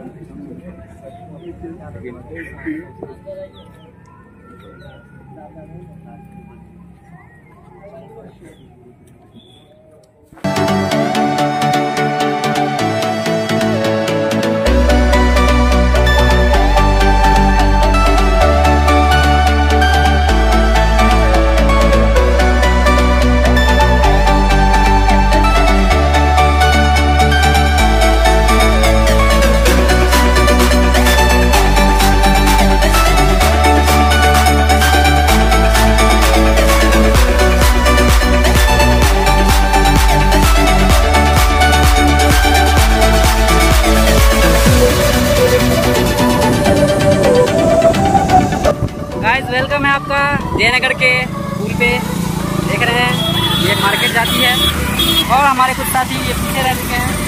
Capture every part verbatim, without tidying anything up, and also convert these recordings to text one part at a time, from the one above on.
Welcome है आपका जयनगर के पुल पे। देख रहे हैं ये मार्केट जाती है और हमारे कुछ साथी ये पीछे रह चुके हैं।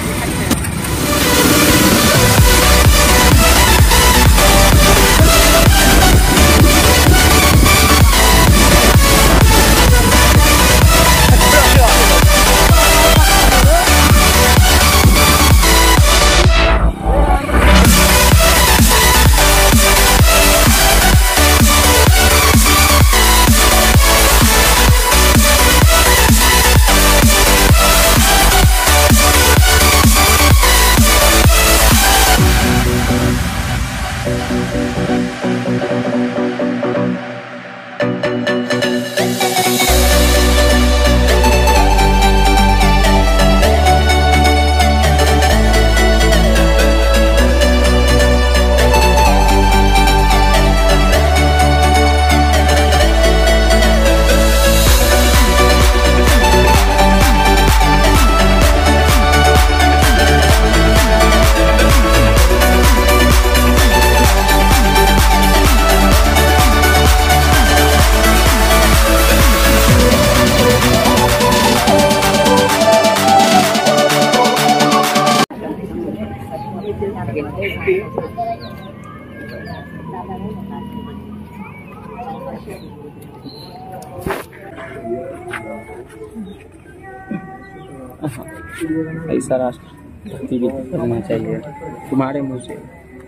ऐसा राष्ट्रभक्ति भी करना चाहिए तुम्हारे मुँह से।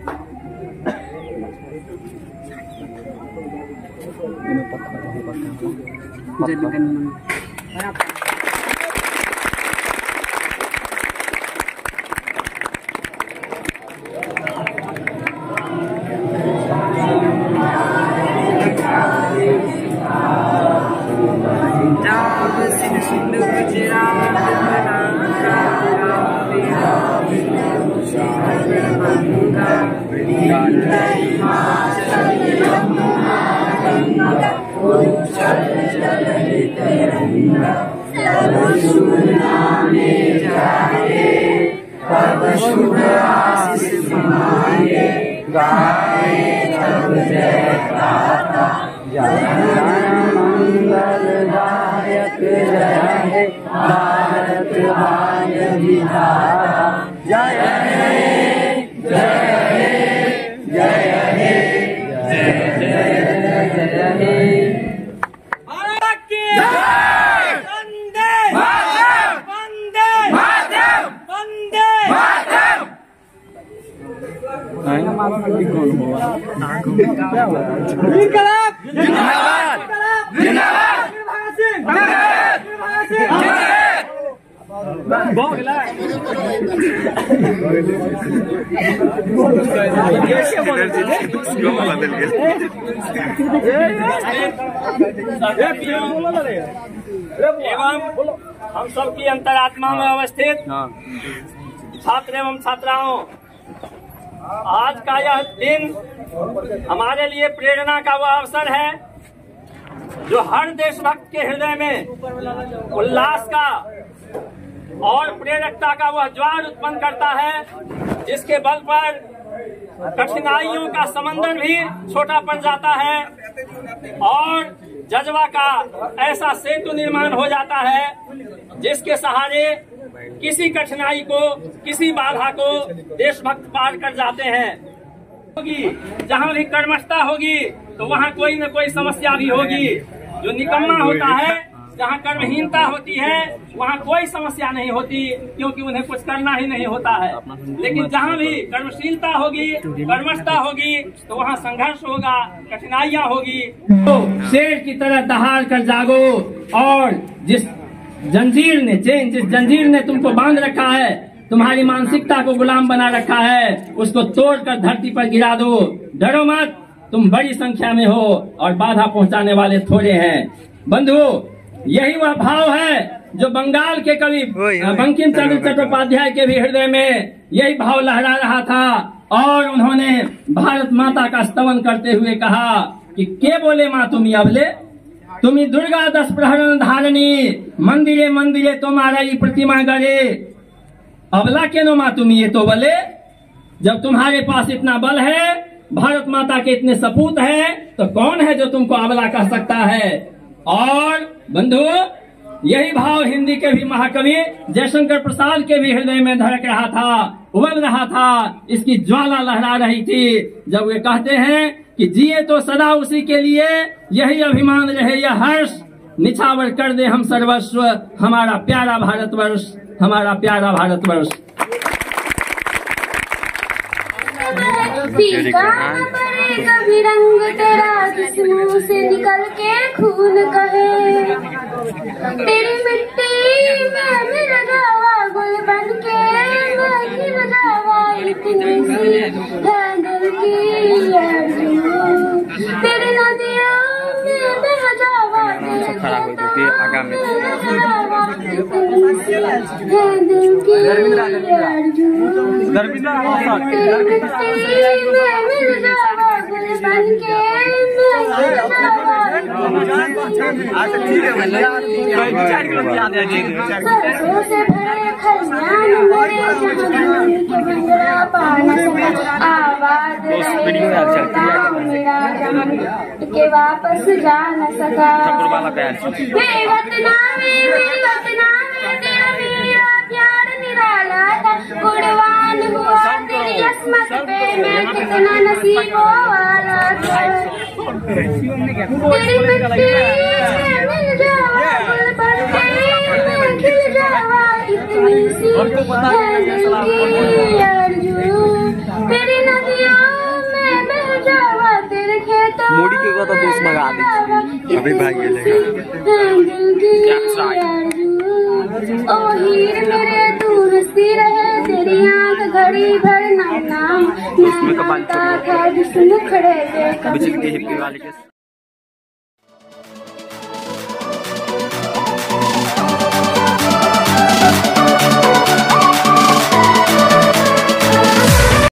मंगलदायक जय हे भारत भाग्य विधाता जय हे जय हे जय हे जय जय जय हे भारत की जय। वंदे मातरम वंदे मातरम वंदे मातरम। जिंदाबाद जिंदाबाद एवं हम सबकी अंतरात्मा में अवस्थित छात्र एवं छात्राओं, आज का यह दिन हमारे लिए प्रेरणा का वह अवसर है जो हर देशभक्त के हृदय में उल्लास का और प्रेरकता का वह ज्वार उत्पन्न करता है, जिसके बल पर कठिनाइयों का समंदर भी छोटा पड़ जाता है और जज्बा का ऐसा सेतु निर्माण हो जाता है जिसके सहारे किसी कठिनाई को, किसी बाधा को देशभक्त पार कर जाते हैं। होगी जहाँ भी कर्मठता होगी तो वहाँ कोई न कोई समस्या भी होगी। जो निकम्मा होता है जहाँ कर्महीनता होती है वहाँ कोई समस्या नहीं होती, क्योंकि उन्हें कुछ करना ही नहीं होता है। लेकिन जहाँ भी कर्मशीलता होगी, कर्मठता होगी, तो वहाँ संघर्ष होगा, कठिनाइयाँ होगी। तो शेर की तरह दहाड़ कर जागो और जिस जंजीर ने चेन जिस जंजीर ने तुमको बांध रखा है, तुम्हारी मानसिकता को गुलाम बना रखा है, उसको तोड़कर धरती पर गिरा दो। डरो मत, तुम बड़ी संख्या में हो और बाधा पहुंचाने वाले थोड़े हैं। बंधु, यही वह भाव है जो बंगाल के कवि बंकिम चंद्र चट्टोपाध्याय के भी हृदय में यही भाव लहरा रहा था, और उन्होंने भारत माता का स्तवन करते हुए कहा कि के बोले माँ तुम्ही अबले, तुम्ही दुर्गा दस प्रहरण धारणी, मंदिरे मंदिरे तुम्हारा प्रतिमा गड़े, अबला के नो माँ तुम्ही ये तो बोले। जब तुम्हारे पास इतना बल है, भारत माता के इतने सपूत है, तो कौन है जो तुमको अबला कह सकता है। और बंधु, यही भाव हिंदी के भी महाकवि जयशंकर प्रसाद के भी हृदय में धड़क रहा था, उमड़ रहा था, इसकी ज्वाला लहरा रही थी, जब वे कहते हैं कि जिए तो सदा उसी के लिए, यही अभिमान रहे यह हर्ष, निछावर कर दे हम सर्वस्व, हमारा प्यारा भारतवर्ष, हमारा प्यारा भारतवर्ष। फीका न पड़े कभी रंग तेरा, जिस मुंह से निकल के खून कहे, तेरी मिट्टी में मिल जावा गुल बन के, मैं खिल जावा इतनी सी है दिल की आरज़ू, तेरी नदियों में बह जावा, तेरे खेतों में बह जावा इतनी सी है दिल की आरज़ू, तेरी मिट्टी में मिल जावा गुल बन के, मैं खिल जावा सरसों से भरे खलियान मेरे, जहाँ दूर के बंगला पा न सका, आवाज रहे मेरा जहाँ के वापस जा न सका। मेरे वतना में मेरे वतना में तेरा मेरा प्यार निराला था, कुर्बान हुआ तेरी अस्मत पे मैं कितना नसीबों वाला था। तेरी मिट्टी में मिल जावा गुल बन के, मैं खिल जावा इतनी सी है दिल की आरज़ू, तेरी नदियों में बह जावा, तेरे खेतों मोड़ी के को तो दोस्त मंगा दे अभी भाग गेले दिल की आरज़ू। ओ हीर मेरे तू हंसती रहे, तेरी आंख घड़ी भर नाम नाम, मैं मानता था जिस मुखड़े देखा।